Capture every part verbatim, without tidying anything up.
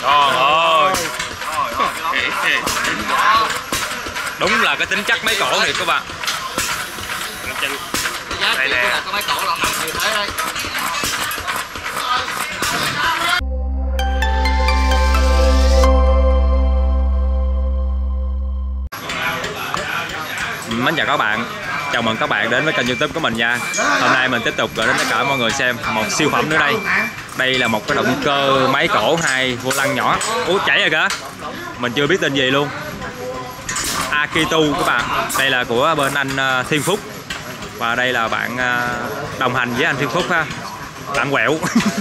Trời ơi. Đúng là cái tính chất máy cổ này các bạn. Đây nè. Mến chào các bạn, chào mừng các bạn đến với kênh YouTube của mình nha. Hôm nay mình tiếp tục gửi đến tất cả mọi người xem một siêu phẩm nữa đây. Đây là một cái động cơ máy cổ hai vô lăng nhỏ. Ủa chảy rồi kìa. Mình chưa biết tên gì luôn. Akito các bạn. Đây là của bên anh Thiên Phúc. Và đây là bạn đồng hành với anh Thiên Phúc ha. Bạn quẹo.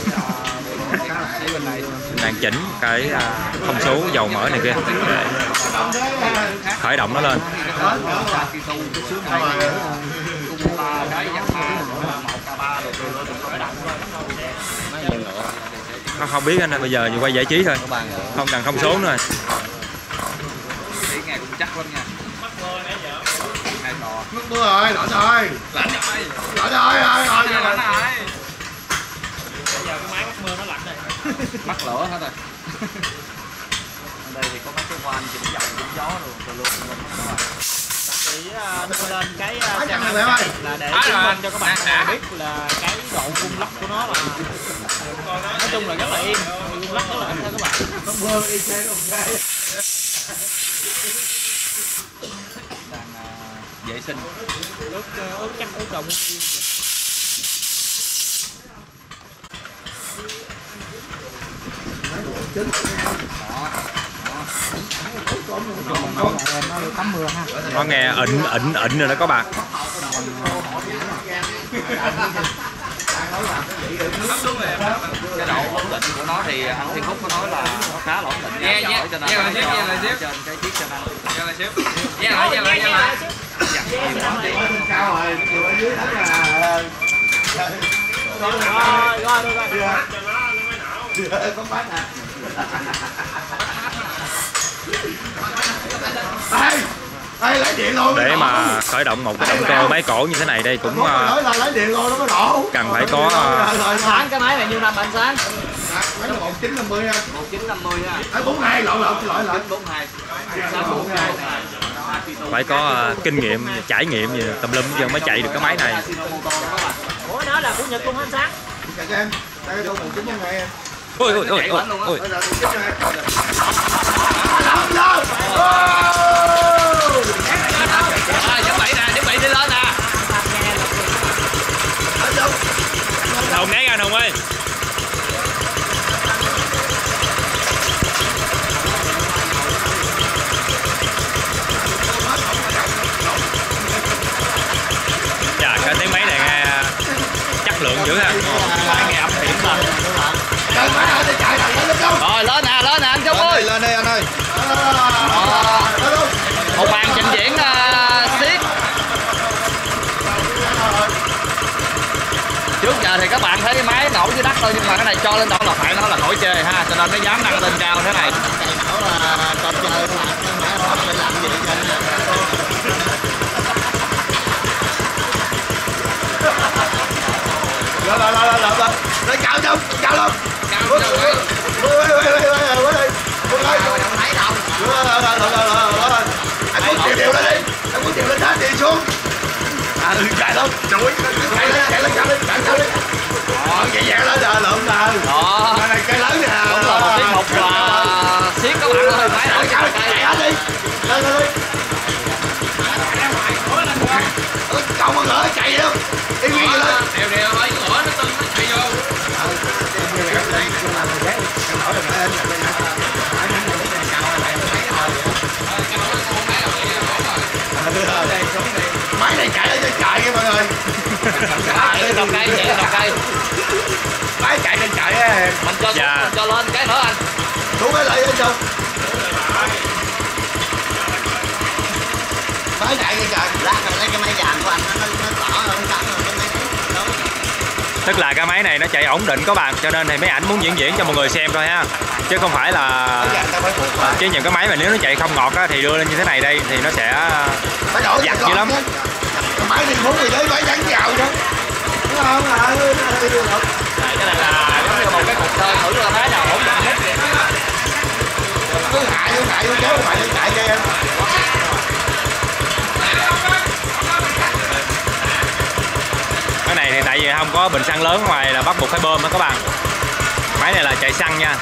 Đang chỉnh cái thông số dầu mỡ này kia để khởi động nó lên. Không, không biết anh ơi, bây giờ quay giải trí thôi, không cần thông số nữa. Nước mưa rồi, lạnh rồi. Lạnh rồi. Lạnh rồi, rồi, rồi. Lạnh rồi. Bây giờ cái máy mắc mưa nó lạnh rồi. Mắc lửa hết rồi. Ở đây thì có mấy cái van chỉnh dầu chỉnh gió luôn, tôi luôn luôn các bạn. Chỉ đưa lên cái Cái này mẹ ơi. là để chứng minh cho các bạn biết là cái độ rung lắc của nó là nói chung là rất là yên, rung lắc rất là ít thôi các bạn. Nó mưa y chang một cái. Đang uh, vệ sinh. Ướt ướt chắc ướt đồng. Nó nghe ịnh ịnh ịnh rồi đó các bạn. Cái độ ổn định của nó thì anh Thiên Phúc có nói là nó khá là ổn định. Dạ dạ. Cho nên Dạ là xếp, dạ là xếp. trên cái chiếc xe năng. Dạ là xếp. Dạ lại, dạ lại, dạ lại. Cao rồi, chiều ở dưới đó là Rồi rồi rồi rồi. có bát nè. Đây, đây lấy điện luôn. Để mà khởi động một cái động cơ máy cổ như thế này đây cũng uh, lấy điện luôn nó mới nổ. cần phải có uh, Sáng cái máy này nhiêu năm anh Sáng? Máy nó một chín năm mươi nha. một chín năm mươi ha. Ấy bốn hai lộn lộn lộn lộn. bốn hai. phải có uh, kinh nghiệm, trải nghiệm gì tùm lum chứ mới chạy được cái máy này. Ủa đó là của Nhật luôn anh Sáng? Chào em. Đây tôi một chín năm em. Ôi ôi ôi ôi ôi. Chuẩn bị nè, chuẩn bị đi lên nè. Hồng né ra Hồng ơi. Chà, cái tiếng máy này nghe chất lượng dữ ha. Nghe âm hiểm mà. Rồi lên nè, lên nè anh Trung ơi. Lên đây anh ơi. Một màn trình diễn uh, xiết. Trước giờ thì các bạn thấy cái máy nổ dưới đất thôi, nhưng mà cái này cho lên đâu là phải nó là nổi chê ha, cho nên mới dám nâng lên cao thế này. Rồi rồi rồi rồi rồi. Rồi cạo không? Cạo không? Cao đâu vậy? Quay quay quay quay quay quay. Quay. Đâu thấy đâu. Rồi rồi rồi rồi rồi. Anh muốn chịu điều lên đi. Anh muốn chịu lên hết đi xuống. À chạy lên. Chuối. Chạy lên chạy lên chạy lên chạy lên. Đó, vậy vậy lên rồi lượm rồi. Đó. Cái này cái lớn nè. Đúng là một tiết mục là xiết các bạn ơi, máy nổ chạy chạy hết đi. Lên lên đi. Cậu mà ngỡ chạy đâu. Đi nguyên lên. Đều đều ơi, ngửa nó tưng nó chạy vô. Máy này chạy lên chạy kìa mọi người. Đầu cây chạy đầu cây. Máy chạy lên chạy á. Mình cho Dạ. mình cho lên cái nữa anh. Xuống cái lại lên không? Máy chạy kìa trời. Lát rồi lấy cái máy vàng của anh nó nó tỏ rồi nó sẵn rồi cái máy đúng. Tức là cái máy này nó chạy ổn định các bạn, cho nên thì mấy ảnh muốn diễn diễn cho mọi người xem thôi ha, chứ không phải là chứ những cái máy mà nếu nó chạy không ngọt á, thì đưa lên như thế này đây thì nó sẽ giặt dữ lắm. Máy đi muốn người lấy máy trắng vào chứ. Đúng không? Là Này, cái này là giống như một cái cuộc chơi thử là máy nào ổn định hết. chạy nó kéo mày nó chạy cho em. Cái này thì tại vì không có bình xăng lớn ngoài là bắt buộc phải bơm đó các bạn. Máy này là chạy xăng nha.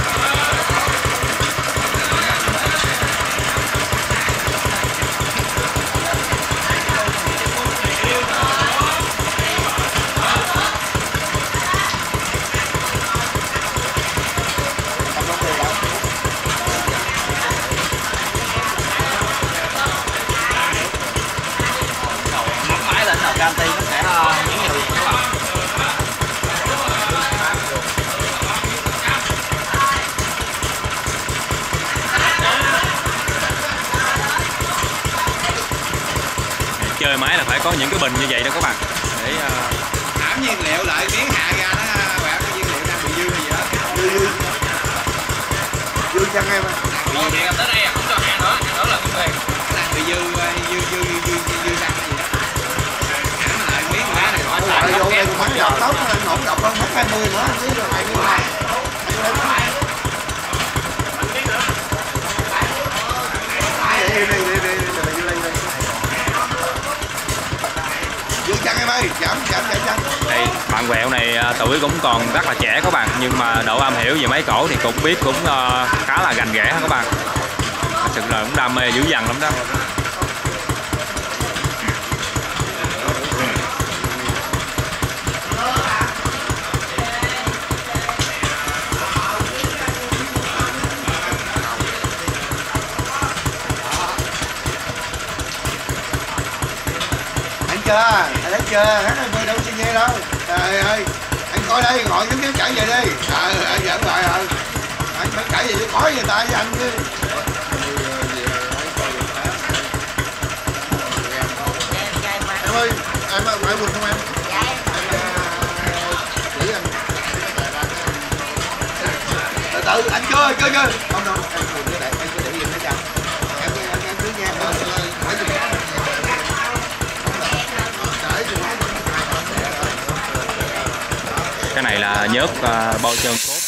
Máy lên đầu canxi nó sẽ nhấn nhiều các bạn. Chơi máy là phải có những cái bình như vậy đó các bạn để uh... Thảm nhiên liệu lại miếng hạ ra nó quẹo cái nhiên liệu đang bị dư hay gì đó. Dư dư dư chăng em á. Bị dư điện tới đây không cho hàng nữa, hàng nữa là cũng về. Đang bị dư dư dư dư dư dư chăng hay gì đó. Hãm lại miếng má này khỏi lại vô đây con máy đọc tóc nó hổng đọc hơn mất hai mươi nữa chứ rồi mày như này. Đi đi đi đi vô chăng em ơi, giảm giảm giảm chăng. Đây, bạn quẹo này tuổi cũng còn rất là trẻ các bạn, nhưng mà độ am hiểu về máy cổ thì cũng biết cũng uh, khá là gành ghẽ các bạn. Thật sự là cũng đam mê dữ dằn lắm đó. Chưa, anh thấy chưa, hát hai mươi đâu xin nghe đâu. Trời ơi, anh coi đây, ngồi kiếm kiếm chạy về đi. Trời ơi, giỡn lại rồi. Anh phải chạy về chứ khỏi người ta với anh chứ. Em ơi, em ngoại quần không em? Dạ. Chỉ anh. Từ từ, anh chưa, chưa, chưa. Không đâu, anh quần cứ để, anh cứ để yên nó chậm. Em, em, em cứ nghe. Cái này là nhớt uh, bao trơn cốt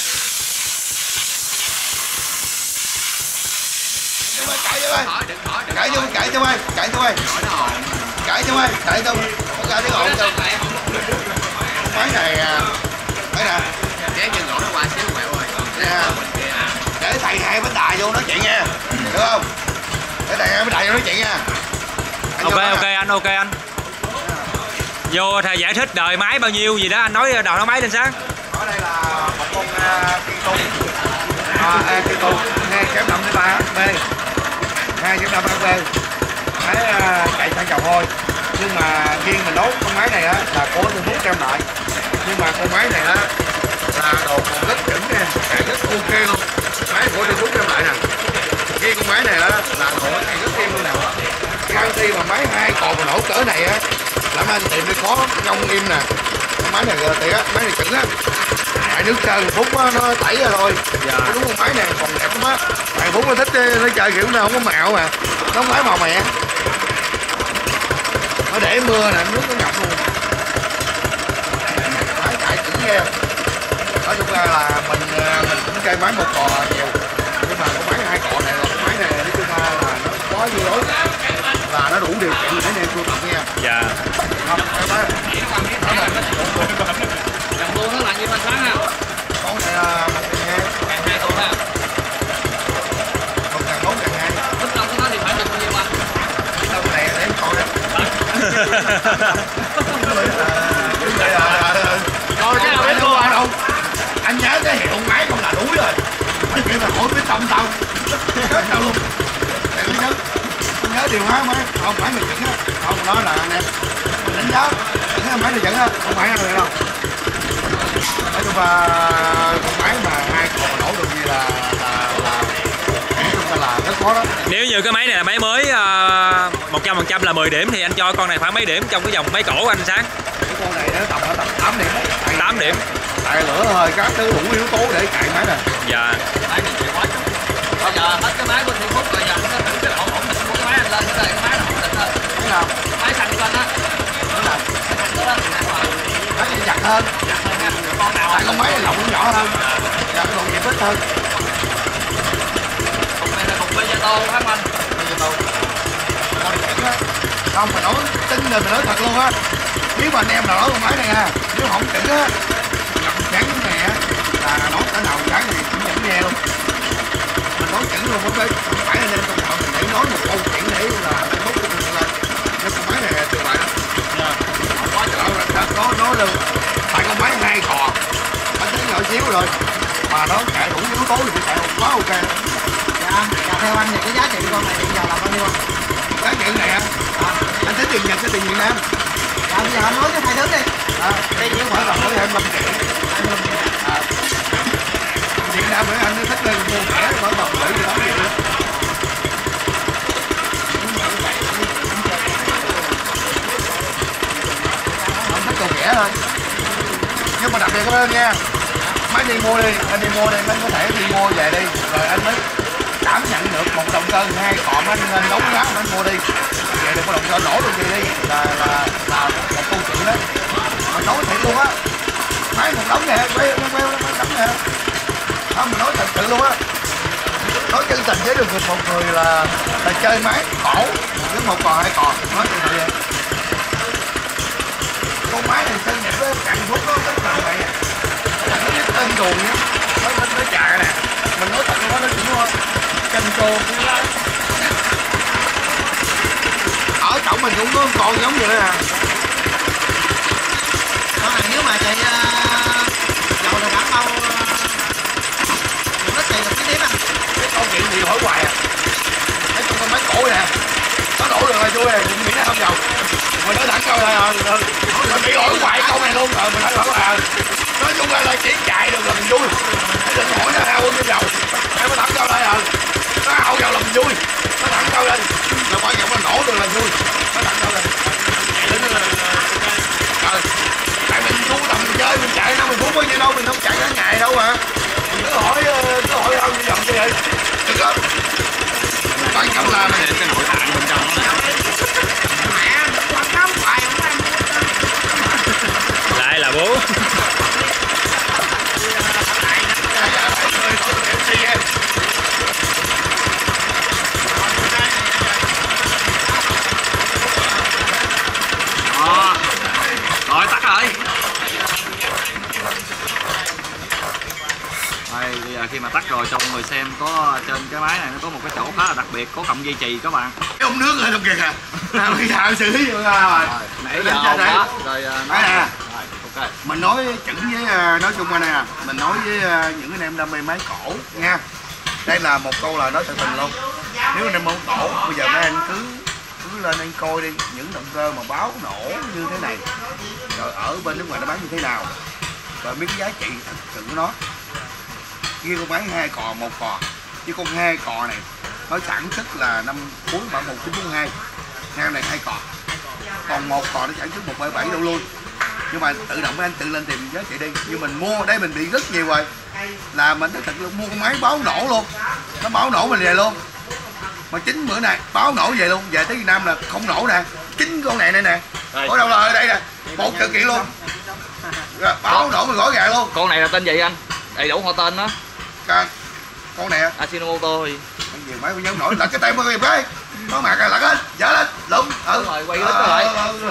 với lại chạy cho mày, chạy cho mày, chạy cho mày, chạy cho mày, chạy cho mày, có ra cái ổn không? Máy này, máy nè, kéo chân lỗ nó qua xíu quẹo rồi, để thầy hai bánh đà vô nói chuyện nha, được không? Để thầy hai bánh đà vô nói chuyện nha. Ok ok anh, ok anh. Vô thầy giải thích đời máy bao nhiêu gì đó anh nói đầu nó máy lên sáng. Ở đây là một con Kitu, à, Kitu hai chấm năm đến ba B, hai chấm năm B, máy chạy xăng dầu thôi. Nhưng mà riêng mình đốt con máy này á là có Trung Quốc đem lại. Nhưng mà con máy này á là đồ còn rất chuẩn nha, chạy rất ok luôn. Máy của Trung Quốc đem lại nè. Riêng con máy này á là đồ chạy rất tim luôn nè. Canxi mà máy hai còn mà nổ cỡ này á. Làm anh tìm đi có nhông im nè. Máy này tiệt á, máy này chuẩn á. Tại nước chơi một phút á, nó tẩy ra thôi. Dạ. Đúng con máy này còn đẹp lắm á. Tại phút nó thích nó chơi kiểu nào không có mạo mà. Nó không phải màu mẹ. Nó để mưa nè, nước nó ngập luôn. Máy chạy chuẩn nghe. Nói chung ra là mình mình cũng chơi máy một cò nhiều. Nhưng mà con máy hai cò này là con máy này nói chung ra là nó có dư lối. Là nó đủ điều kiện để anh em cô tập nha. Dạ. Không, em ơi. Đồng luôn nó là như bên sáng ha. Con này là một ngàn hai. Ngàn hai thôi ha. Một ngàn bốn ngàn hai. Lúc đầu của nó thì phải được bao nhiêu anh? Đâu này để em coi đó. Coi cái nào biết luôn anh không? Anh nhớ cái hiệu máy không là đuối rồi. Anh kêu là hỏi biết tâm tao. Đâu luôn. Để nó nhớ. Nhớ điều hóa máy không phải mình dẫn á, không đó là nè đánh giá những máy này dẫn á, không phải ăn được đâu. Nói chung là con máy mà hai con nổ được gì là là là nói chung là rất khó đó. Nếu như cái máy này là máy mới một trăm phần trăm là mười điểm thì anh cho con này khoảng mấy điểm trong cái dòng máy cổ anh Sáng? Cái con này nó tầm ở tầm tám điểm. tám điểm. Tại lửa hơi các thứ đủ yếu tố để chạy máy này. Dạ. Máy này chạy quá chừng. Bây giờ hết cái máy của Thiên Phúc rồi, giờ nó thử cái độ ổn định của cái máy anh lên, cái máy nó ổn định hơn. Thế nào? Máy xanh lên á. Thế nào? Máy xanh đó thì nặng rồi. Máy này giặt hơn. Giặt hơn ha. Con nào tại con máy này lộng nó nhỏ hơn. Dạ, con gì ít hơn. con này tô hả anh? Không, mà nói tính là mình nói thật luôn á. Nếu mà anh em nào nói con máy này à, nếu không chỉnh á, ngậm chán cái này á, là nói cái nào chán thì cũng chẳng nghe luôn. Mình nói chỉnh luôn, không phải không phải anh em trong đạo mình để nói một câu chỉnh để là mai mốt của mình lên. Cái con máy này tuyệt vời lắm. Không có chỗ là có nói luôn. Tại con máy hai cò, anh thấy nhỏ xíu rồi, mà nó chạy đủ yếu tố thì chạy quá ok. Dạ, dạ theo anh thì cái giá trị con này hiện giờ là bao nhiêu? Giá trị này à? À, anh tính tiền Nhật hay tiền Việt Nam? Dạ bây giờ anh nói cái hai thứ đi. À, đây chỉ khoảng là có hai mươi lăm triệu. À, Việt Nam với anh nó thích lên mua rẻ khoảng một tỷ gì đó vậy đó. Anh thích còn rẻ thôi. Nhưng mà đặc biệt các bạn nha, máy đi mua đi, anh đi mua đi, anh có thể đi mua về đi, rồi anh mới cảm nhận được một động cơ hai cọm anh lên nấu rác anh mua đi, về được một động cơ nổ luôn gì đi là là là một câu chuyện đó. Mà nói thiệt luôn á, máy một đống nè, quay quay quay một đống nè, không mình nói thật sự luôn á, nói chân tình với được một người là là chơi máy cổ với một cò hai cò, nói thật sự vậy. Con máy này xinh đẹp đó, cạnh phút nó rất là vậy à. Nó biết tên đùn nhá, nó nó nó chà nè, mình nói thật luôn á, nó chỉ thôi chân cô ở trọng mình cũng có con giống vậy à. Con này nếu mà chạy uh, dầu là khoảng bao nó chạy được cái tiếp à? Cái câu chuyện gì hỏi hoài à, thấy trong con máy cổ nè, nó đổ được là vui rồi, mình nó không dầu, mình nói thẳng câu là mình bị hỏi hoài câu này luôn rồi, mình nói thẳng là nói chung là, là chỉ chạy được là mình vui, đừng hỏi nó hao cái dầu, em nói thẳng câu đây à, nó hao dầu là mình vui, nó thẳng câu lên là quan trọng là nổ được là vui, nó thẳng câu lên. Trời, tại mình chú tâm mình chơi, mình chạy năm mươi phút bao nhiêu đâu, mình không chạy cả ngày đâu mà, mình cứ hỏi cứ hỏi đâu như vậy vậy, được không? Quan trọng là mình cái nội tạng bên trong đó lại là bố. Đó. Rồi tắt rồi. Đây, bây giờ khi mà tắt rồi cho người xem có trên cái máy này nó có một cái chỗ khá là đặc biệt, có cọng dây chì các bạn. cái ống nước lên không kìa kìa, bây giờ xử lý rồi. Nãy giờ ồn quá. Rồi nói nè. Ok. Mình nói chỉnh với nói chung anh nè, mình nói với những anh em đam mê máy cổ nha. Đây là một câu lời nói thật tình luôn. Nếu anh em muốn cổ, bây giờ mấy anh cứ cứ lên anh coi đi những động cơ mà báo nổ như thế này, rồi ở bên nước ngoài nó bán như thế nào, và biết giá trị thật sự của nó. Kia con máy hai cò một cò, chứ con hai cò này nó sản xuất là năm cuối bản một chín bốn hai, heo này hai cò, còn một cò nó sản xuất một bảy bảy đâu luôn. Nhưng mà tự động anh tự lên tìm giá trị đi. Nhưng mình mua đây mình bị rất nhiều rồi, là mình thật luôn mua con máy báo nổ luôn, nó báo nổ mình về luôn. Mà chính bữa này báo nổ về luôn, về tới Việt Nam là không nổ nè, chính con này này nè, ở đâu là ở đây nè, một sự kiện luôn, rồi, báo nổ mình gõ gàng luôn. Con này là tên gì anh? Đầy đủ họ tên đó. Con, con này Ajinomoto thì anh nhiều máy không nhớ nổi, lật cái tay mới cái nó mạc là lật hết, dở lên lụm, ừ rồi quay hết rồi.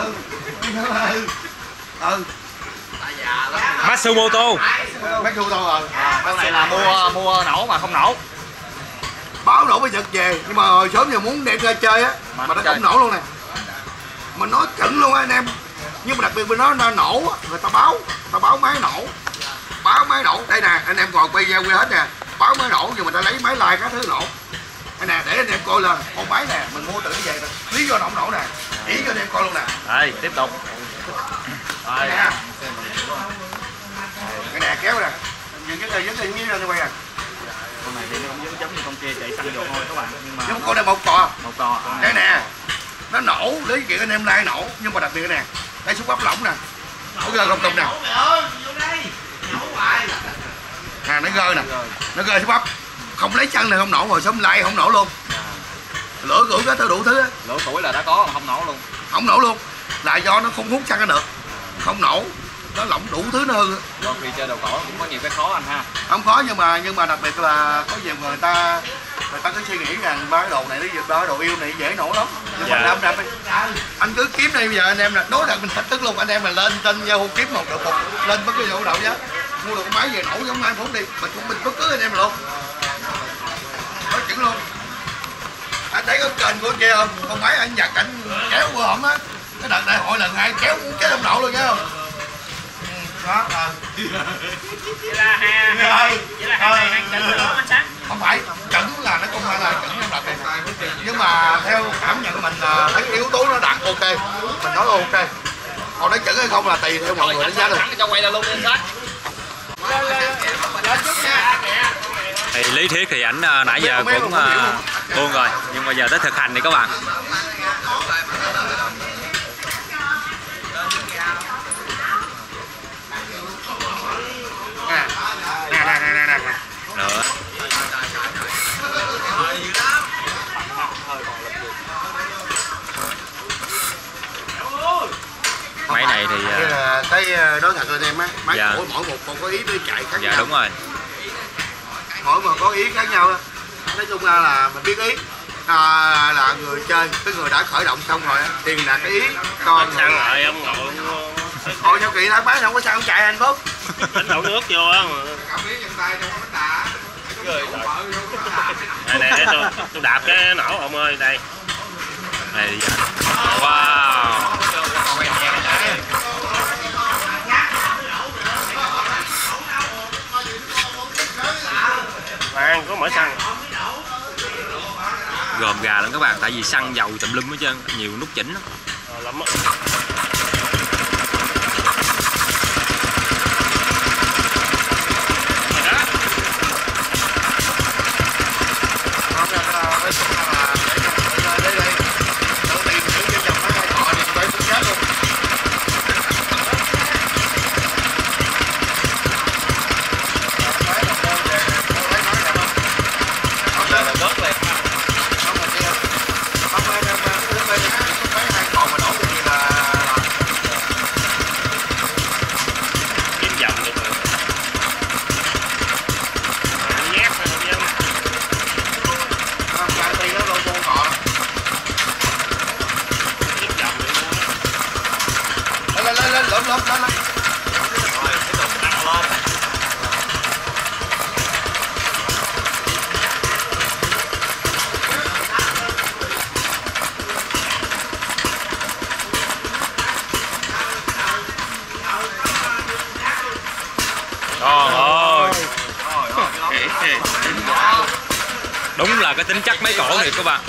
Ừ, Matsumoto. mấy khu tô rồi. Con này là mua mua nổ mà không nổ. Báo nổ mới giật về, nhưng mà hồi sớm giờ muốn đem ra chơi á, mà, mà nó không nổ luôn nè. Mình nói chuẩn luôn á anh em. Nhưng mà đặc biệt bên nó nó nổ á, người ta báo, người ta báo máy nổ. Báo máy nổ, đây nè, anh em còn quay ra quay hết nè. Báo máy nổ nhưng mà ta lấy máy lai các thứ nổ. Đây nè, để anh em coi là con máy nè, mình mua tự như vậy nè. Lý do nó không nổ nè. Chỉ cho anh em coi luôn nè. Đây, tiếp tục. Đây nè. Cái nè kéo nè. Nhìn cái này giống như như quay nè. Con này thì nó cũng giống giống như con kia chạy xăng dầu thôi các bạn, nhưng mà Nhưng con này một cò. một cò. Đây nè. Nó nổ, lấy chuyện anh em lai nổ, nhưng mà đặc biệt nè. Đây xúc bắp lỏng nè. Nó gơ không tùng nè. Nè nó gơ nè. Nó gơ xúc bắp. Không lấy chân này không nổ, rồi sớm lai không nổ luôn. Lửa củi có thứ đủ thứ á. Lửa củi là đã có mà không nổ luôn. Không nổ luôn. Là do nó không hút xăng được. Không nổ. Nó lỏng đủ thứ nó hư. Còn khi chơi đồ cổ cũng có nhiều cái khó anh ha. Không khó, nhưng mà nhưng mà đặc biệt là có nhiều người ta người ta cứ suy nghĩ rằng ba cái đồ này nó ba cái đồ yêu này dễ nổ lắm, nhưng Dạ. mà năm năm anh cứ kiếm đi, bây giờ anh em là đối thật mình thách thức luôn, anh em là lên trên Yahoo kiếm một được một lên bất cứ vụ đậu giá mua được máy về nổ giống mai phóng đi, mình cũng mình bất cứ anh em luôn nói chừng luôn. Anh thấy cái kênh của anh kia không, con máy anh giặt anh kéo qua hổm á, cái đợt đại hội lần hai kéo muốn cái ông đậu luôn nha không. Đó à. Vậy là hai hai vậy là hai hai trận nữa anh Sáng. Không phải chuẩn là nó không phải là chuẩn năm lần này, nhưng mà theo cảm nhận của mình là cái yếu tố nó đạt ok, mình nói ok, còn nó chuẩn hay không là tùy theo mọi người đánh giá được. Cho quay là luôn đi anh Sáng. Thì lý thuyết thì ảnh uh, nãy giờ cũng uh, buông rồi, nhưng mà giờ tới thực hành thì các bạn. Nè nè nè nè nè. Nữa. Máy này thì Đây uh, là cái nói thật anh em á, máy dạ. mỗi mỗi một con có ý nó chạy khác dạ nhau. đúng rồi. Mỗi một có ý khác nhau đó. Nói chung ra là mình biết ý à, là người chơi, cái người đã khởi động xong rồi tiền là cái ý, còn Xăng lại ông ngồi ngồi theo kỳ tháng máy không có sao không chạy anh Phúc. đánh đổ nước vô á mà. Này nè tôi, tôi đạp cái nổ ông ơi đây. Này thì wow. Khoan có mở xăng. Gồm gà lắm các bạn, tại vì xăng dầu tùm lum hết trơn, nhiều nút chỉnh lắm. Ờ, lắm á. Đúng là cái tính chất máy cổ này các bạn.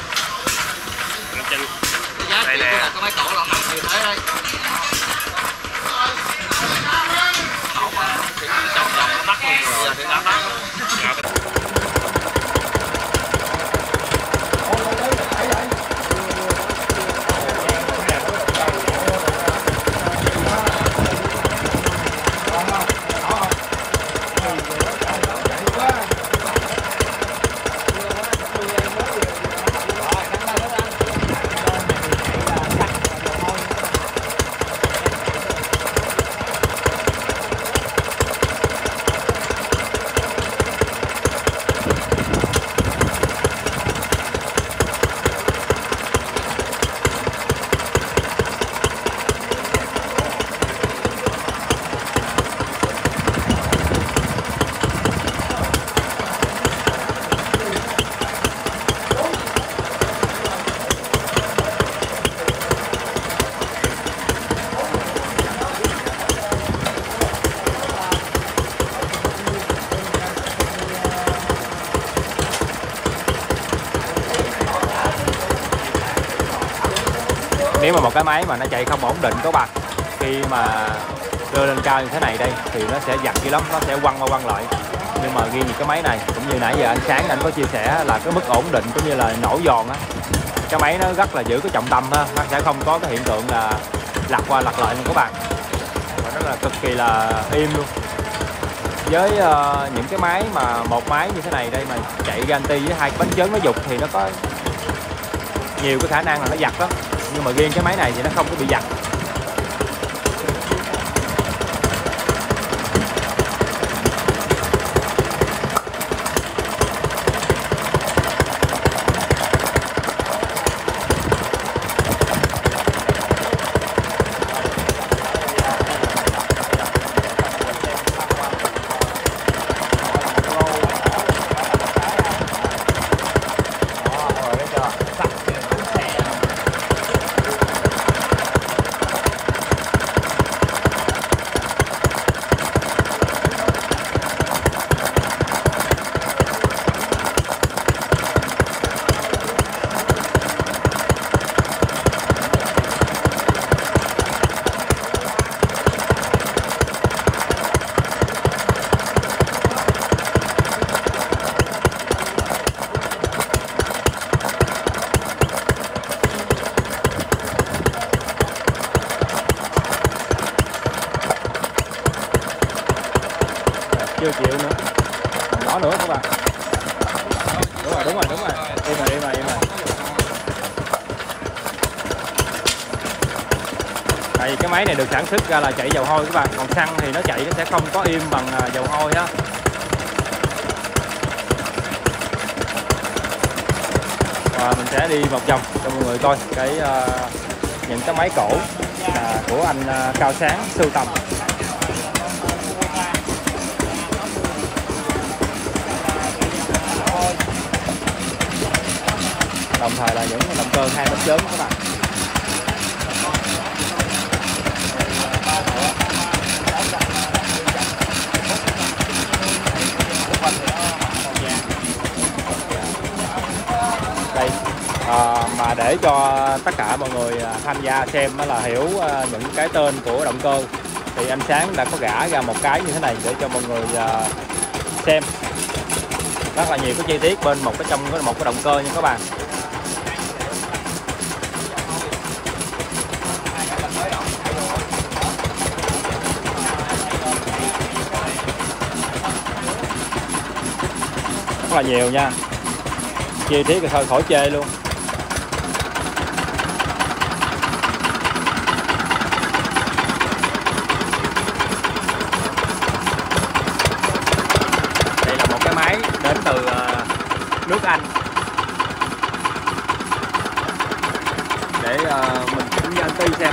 Giá trị của một cái máy cổ là nằm như thế đây. Cổ mà thì trong vòng nó bắt luôn rồi thì đã bắt. Nếu mà một cái máy mà nó chạy không ổn định các bạn, khi mà đưa lên cao như thế này đây thì nó sẽ giật dữ lắm, nó sẽ quăng qua quăng lại. Nhưng mà riêng những cái máy này cũng như nãy giờ anh Sáng anh có chia sẻ là cái mức ổn định cũng như là nổ giòn á, cái máy nó rất là giữ cái trọng tâm ha, nó sẽ không có cái hiện tượng là lật qua lật lại luôn các bạn, và nó là cực kỳ là im luôn. Với uh, những cái máy mà một máy như thế này đây mà chạy ganti với hai cái bánh chớn nó giục thì nó có nhiều cái khả năng là nó giật đó, nhưng mà riêng cái máy này thì nó không có bị giật. đúng rồi đúng rồi đúng rồi im rồi im rồi im rồi. Tại vì cái máy này được sản xuất ra là chạy dầu hôi các bạn, còn xăng thì nó chạy nó sẽ không có im bằng dầu hôi á. Và mình sẽ đi một vòng cho mọi người coi cái uh, những cái máy cổ uh, của anh uh, Cao Sáng sưu tầm. Đồng thời là những động cơ hai mét lớn các bạn. Đây à, mà để cho tất cả mọi người tham gia xem đó là hiểu uh, những cái tên của động cơ thì anh Sáng đã có gã ra một cái như thế này để cho mọi người uh, xem rất là nhiều cái chi tiết bên một cái trong một cái động cơ nha các bạn. Rất là nhiều nha, chi tiết thì thôi khỏi chê luôn. Đây là một cái máy đến từ uh, nước Anh để uh, mình cũng như anh Tư xem.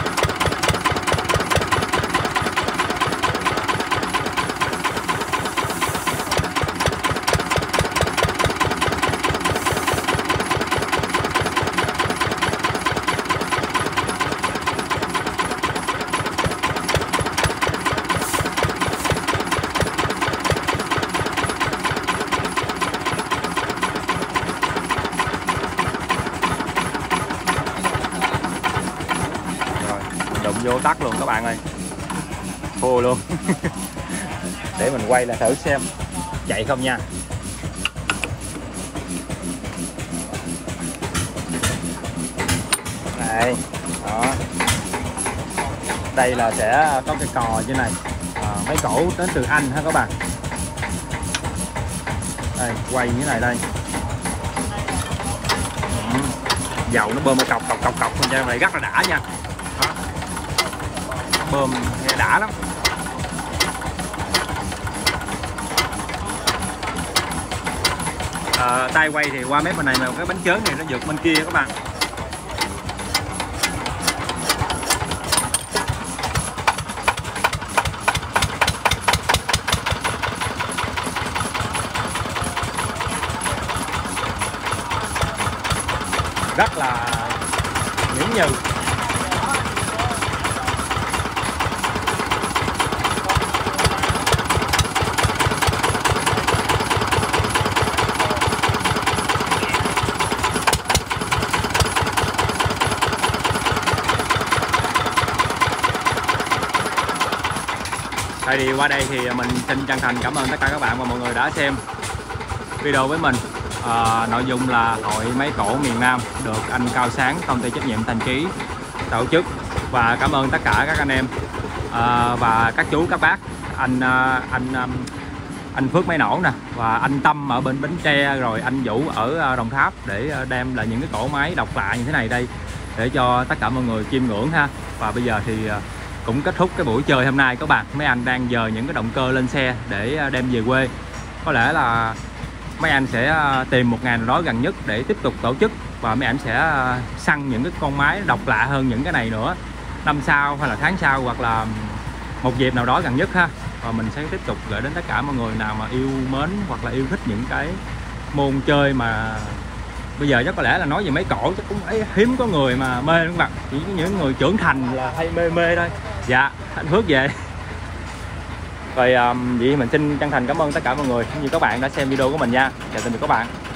Đụng vô tắt luôn các bạn ơi, thua luôn. Để mình quay là thử xem chạy không nha. Đây đó, đây là sẽ có cái cò như này, à, mấy cổ đến từ Anh ha các bạn. Đây quay như thế này đây. Ừ. Dầu nó bơm một cọc cọc cọc cọc con này rất là đã nha. Đó. Bơm nghe đã lắm. À, tay quay thì qua mép bên này mà cái bánh chớn này nó vượt bên kia các bạn. Rất là nhuyễn nhừ. Thôi thì qua đây thì mình xin chân thành cảm ơn tất cả các bạn và mọi người đã xem video với mình. À, nội dung là hội máy cổ miền Nam được anh Cao Sáng, công ty trách nhiệm Thành Chí tổ chức, và cảm ơn tất cả các anh em à, và các chú các bác, anh anh anh Phước Máy Nổ nè, và anh Tâm ở bên Bến Tre, rồi anh Vũ ở Đồng Tháp để đem lại những cái cổ máy độc lạ như thế này đây để cho tất cả mọi người chiêm ngưỡng ha. Và bây giờ thì cũng kết thúc cái buổi chơi hôm nay các bạn. Mấy anh đang dời những cái động cơ lên xe để đem về quê. Có lẽ là mấy anh sẽ tìm một ngày nào đó gần nhất để tiếp tục tổ chức, và mấy anh sẽ săn những cái con máy độc lạ hơn những cái này nữa năm sau hay là tháng sau, hoặc là một dịp nào đó gần nhất ha. Và mình sẽ tiếp tục gửi đến tất cả mọi người nào mà yêu mến hoặc là yêu thích những cái môn chơi mà bây giờ chắc có lẽ là nói về máy cổ chắc cũng ấy, hiếm có người mà mê các bạn, chỉ những người trưởng thành là hay mê mê thôi. Dạ anh Phước về. Rồi um, vậy mình xin chân thành cảm ơn tất cả mọi người cũng như các bạn đã xem video của mình nha. Chào tạm biệt các bạn.